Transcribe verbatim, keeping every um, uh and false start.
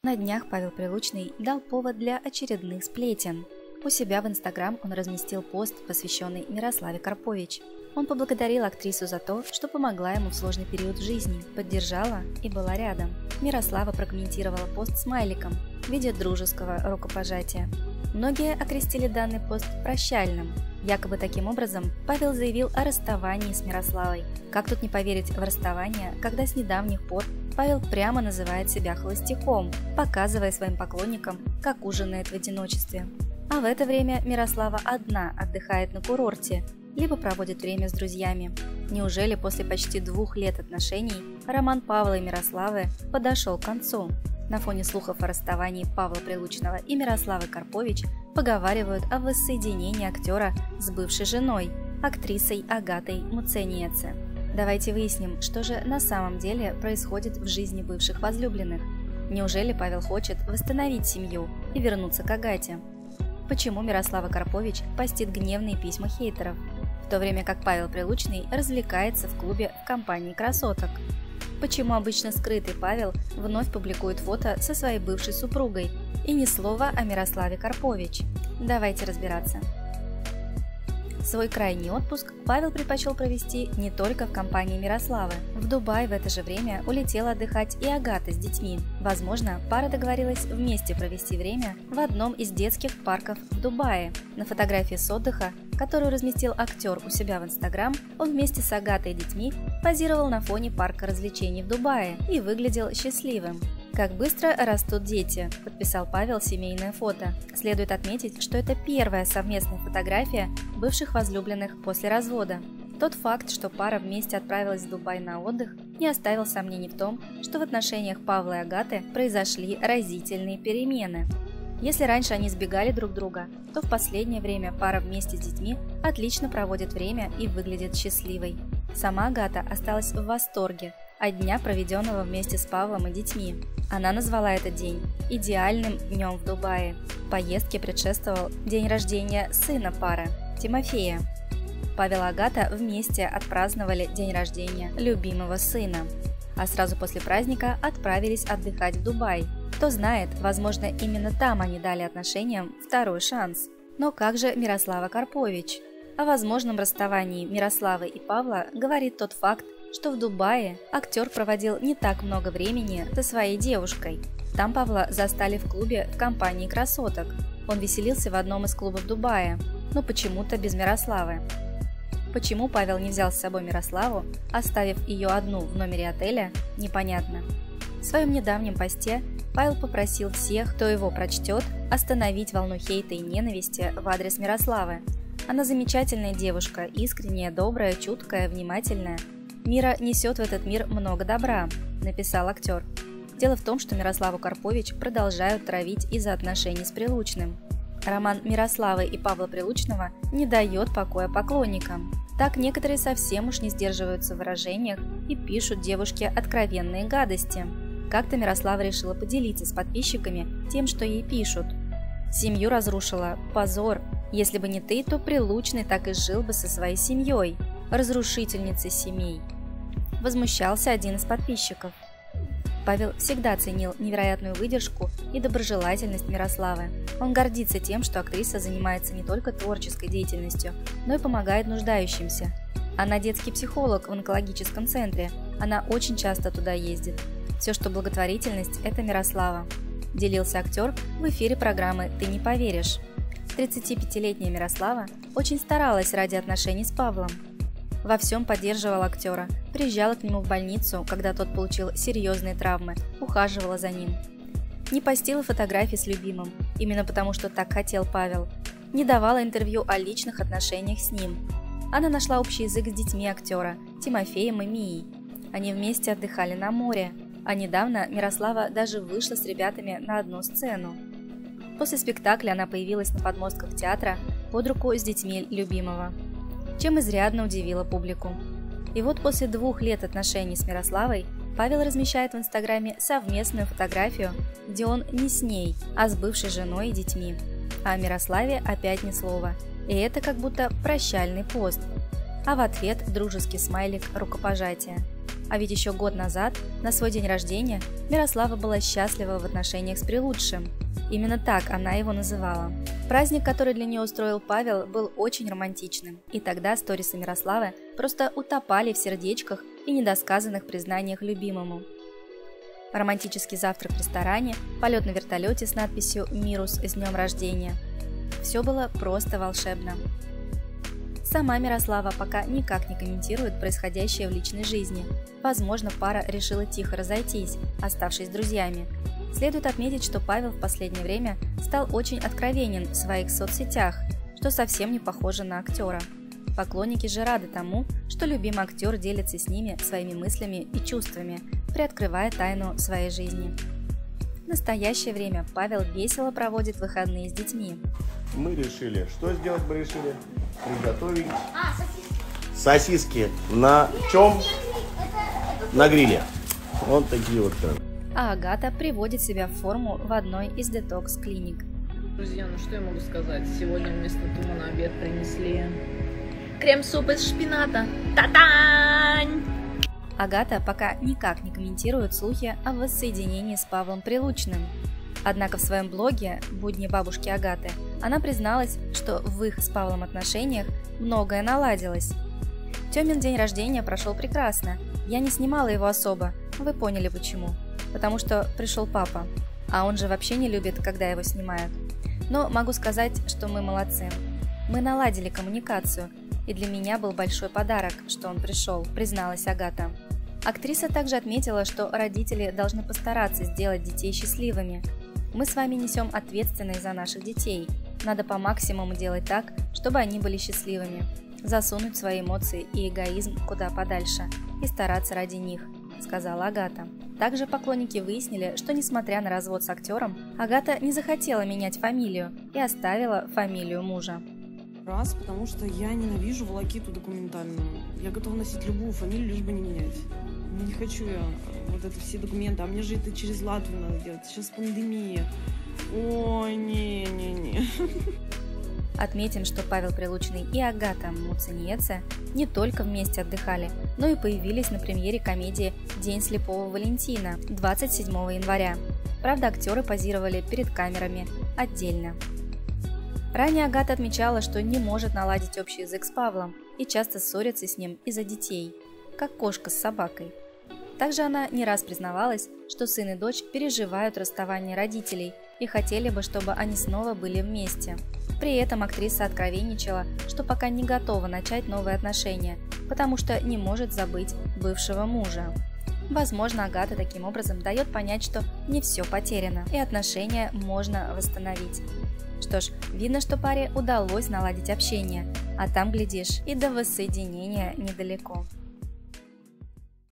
На днях Павел Прилучный дал повод для очередных сплетен. У себя в Инстаграм он разместил пост, посвященный Мирославе Карпович. Он поблагодарил актрису за то, что помогла ему в сложный период в жизни, поддержала и была рядом. Мирослава прокомментировала пост смайликом в виде дружеского рукопожатия. Многие окрестили данный пост прощальным. Якобы таким образом Павел заявил о расставании с Мирославой. Как тут не поверить в расставание, когда с недавних пор Павел прямо называет себя холостяком, показывая своим поклонникам, как ужинает в одиночестве. А в это время Мирослава одна отдыхает на курорте, либо проводит время с друзьями. Неужели после почти двух лет отношений роман Павла и Мирославы подошел к концу? На фоне слухов о расставании Павла Прилучного и Мирославы Карпович поговаривают о воссоединении актера с бывшей женой, актрисой Агатой Муцениеце. Давайте выясним, что же на самом деле происходит в жизни бывших возлюбленных. Неужели Павел хочет восстановить семью и вернуться к Агате? Почему Мирослава Карпович постит гневные письма хейтеров, в то время как Павел Прилучный развлекается в клубе в компании красоток? Почему обычно скрытый Павел вновь публикует фото со своей бывшей супругой и ни слова о Мирославе Карпович? Давайте разбираться. Свой крайний отпуск Павел предпочел провести не только в компании Мирославы. В Дубай в это же время улетела отдыхать и Агата с детьми. Возможно, пара договорилась вместе провести время в одном из детских парков в Дубае. На фотографии с отдыха, которую разместил актер у себя в Инстаграм, он вместе с Агатой и детьми позировал на фоне парка развлечений в Дубае и выглядел счастливым. «Как быстро растут дети», – подписал Павел семейное фото. Следует отметить, что это первая совместная фотография бывших возлюбленных после развода. Тот факт, что пара вместе отправилась в Дубай на отдых, не оставил сомнений в том, что в отношениях Павла и Агаты произошли разительные перемены. Если раньше они избегали друг друга, то в последнее время пара вместе с детьми отлично проводит время и выглядит счастливой. Сама Агата осталась в восторге от дня, проведенного вместе с Павлом и детьми. Она назвала этот день идеальным днем в Дубае. Поездке предшествовал день рождения сына пары, Тимофея. Павел и Агата вместе отпраздновали день рождения любимого сына, а сразу после праздника отправились отдыхать в Дубай. Кто знает, возможно, именно там они дали отношениям второй шанс. Но как же Мирослава Карпович? О возможном расставании Мирославы и Павла говорит тот факт, что в Дубае актер проводил не так много времени со своей девушкой. Там Павла застали в клубе в компании красоток. Он веселился в одном из клубов Дубая, но почему-то без Мирославы. Почему Павел не взял с собой Мирославу, оставив ее одну в номере отеля, непонятно. В своем недавнем посте Павел попросил всех, кто его прочтет, остановить волну хейта и ненависти в адрес Мирославы. Она замечательная девушка, искренняя, добрая, чуткая, внимательная. «Мира несет в этот мир много добра», – написал актер. Дело в том, что Мирославу Карпович продолжают травить из-за отношений с Прилучным. Роман Мирославы и Павла Прилучного не дает покоя поклонникам. Так некоторые совсем уж не сдерживаются в выражениях и пишут девушке откровенные гадости. Как-то Мирослава решила поделиться с подписчиками тем, что ей пишут. «Семью разрушила. Позор. Если бы не ты, то Прилучный так и жил бы со своей семьей. Разрушительницей семей», – возмущался один из подписчиков. Павел всегда ценил невероятную выдержку и доброжелательность Мирославы. Он гордится тем, что актриса занимается не только творческой деятельностью, но и помогает нуждающимся. Она детский психолог в онкологическом центре, она очень часто туда ездит. Все, что благотворительность – это Мирослава, делился актер в эфире программы «Ты не поверишь». тридцатипятилетняя Мирослава очень старалась ради отношений с Павлом. Во всем поддерживала актера, приезжала к нему в больницу, когда тот получил серьезные травмы, ухаживала за ним. Не постила фотографии с любимым, именно потому что так хотел Павел. Не давала интервью о личных отношениях с ним. Она нашла общий язык с детьми актера, Тимофеем и Мией. Они вместе отдыхали на море, а недавно Мирослава даже вышла с ребятами на одну сцену. После спектакля она появилась на подмостках театра под руку с детьми любимого, чем изрядно удивила публику. И вот после двух лет отношений с Мирославой Павел размещает в Инстаграме совместную фотографию, где он не с ней, а с бывшей женой и детьми. А о Мирославе опять ни слова, и это как будто прощальный пост. А в ответ дружеский смайлик рукопожатия. А ведь еще год назад, на свой день рождения, Мирослава была счастлива в отношениях с Прилучшим. Именно так она его называла. Праздник, который для нее устроил Павел, был очень романтичным. И тогда сторисы Мирославы просто утопали в сердечках и недосказанных признаниях любимому. Романтический завтрак в ресторане, полет на вертолете с надписью «Мирус с днем рождения». Все было просто волшебно. Сама Мирослава пока никак не комментирует происходящее в личной жизни. Возможно, пара решила тихо разойтись, оставшись друзьями. Следует отметить, что Павел в последнее время стал очень откровенен в своих соцсетях, что совсем не похоже на актера. Поклонники же рады тому, что любимый актер делится с ними своими мыслями и чувствами, приоткрывая тайну своей жизни. В настоящее время Павел весело проводит выходные с детьми. Мы решили, что сделать мы решили? Приготовить а, сосиски. сосиски на чем? На гриле. Вот такие вот там. А Агата приводит себя в форму в одной из детокс-клиник. Друзья, ну что я могу сказать? Сегодня вместо тума на обед принесли крем-суп из шпината. Та-тань! Агата пока никак не комментирует слухи о воссоединении с Павлом Прилучным. Однако в своем блоге «Будни бабушки Агаты» она призналась, что в их с Павлом отношениях многое наладилось. Тёмин день рождения прошел прекрасно. Я не снимала его особо, вы поняли почему. Потому что пришел папа, а он же вообще не любит, когда его снимают. Но могу сказать, что мы молодцы. Мы наладили коммуникацию, и для меня был большой подарок, что он пришел, призналась Агата. Актриса также отметила, что родители должны постараться сделать детей счастливыми. Мы с вами несем ответственность за наших детей. Надо по максимуму делать так, чтобы они были счастливыми. Засунуть свои эмоции и эгоизм куда подальше и стараться ради них, сказала Агата. Также поклонники выяснили, что несмотря на развод с актером, Агата не захотела менять фамилию и оставила фамилию мужа. Раз, потому что я ненавижу волокиту документальную. Я готова носить любую фамилию, лишь бы не менять. Не хочу я вот это все документы, а мне же это через Латвию надо делать. Сейчас пандемия. Ой, не-не-не. Отметим, что Павел Прилучный и Агата Муцениеце не только вместе отдыхали, но и появились на премьере комедии «День слепого Валентина» двадцать седьмого января. Правда, актеры позировали перед камерами отдельно. Ранее Агата отмечала, что не может наладить общий язык с Павлом и часто ссорится с ним из-за детей, как кошка с собакой. Также она не раз признавалась, что сын и дочь переживают расставание родителей и хотели бы, чтобы они снова были вместе. При этом актриса откровенничала, что пока не готова начать новые отношения, потому что не может забыть бывшего мужа. Возможно, Агата таким образом дает понять, что не все потеряно и отношения можно восстановить. Что ж, видно, что паре удалось наладить общение, а там, глядишь, и до воссоединения недалеко.